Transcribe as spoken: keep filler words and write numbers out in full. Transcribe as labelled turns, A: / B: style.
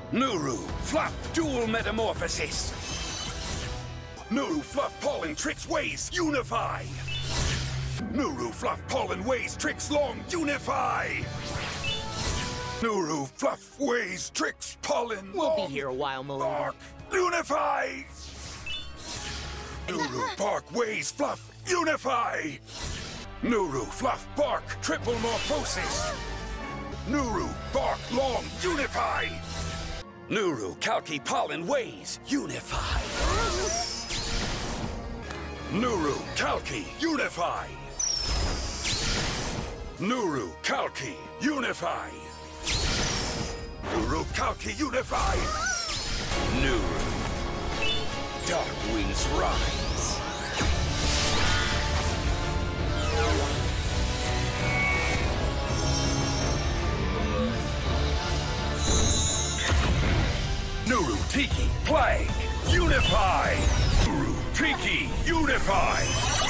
A: Nuru, Fluff, Dual Metamorphosis. Nuru, Fluff, Pollen, Tricks, Ways, Unify. Nuru, Fluff, Pollen, Ways, Tricks, Long, Unify. Nuru, Fluff, Ways, Tricks, Pollen,
B: We'll
A: Long,
B: be here a while, Malone.
A: Bark, Unify. Nuru, Bark, Ways, Fluff, Unify. Nuru, Fluff, Bark, Triple Morphosis. Nuru, Bark, Long, Unify. Nuru, Kalki, Pollen, Ways, Unify. Nuru, Kalki, Unify. Nuru, Kalki, Unify. Nuru, Kalki, Unify. Nuru, Dark Winds Rise. Nuru, Tiki, Plague, Unify! Nuru, Tiki, Unify!